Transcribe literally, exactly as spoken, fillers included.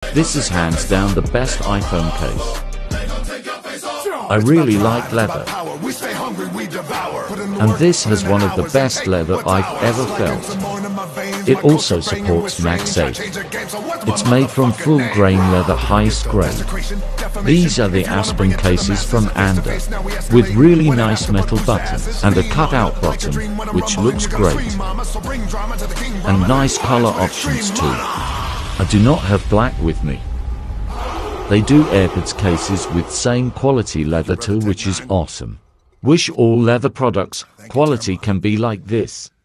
This is hands down the best iPhone case. I really like leather, and this has one of the best leather I've ever felt. It also supports MagSafe. It's made from full grain leather, highest grade. These are the Aspen cases from Anda, with really nice metal buttons and a cutout bottom, which looks great, and nice color options too. I do not have black with me. They do AirPods cases with same quality leather too, which is awesome. Wish all leather products quality can be like this.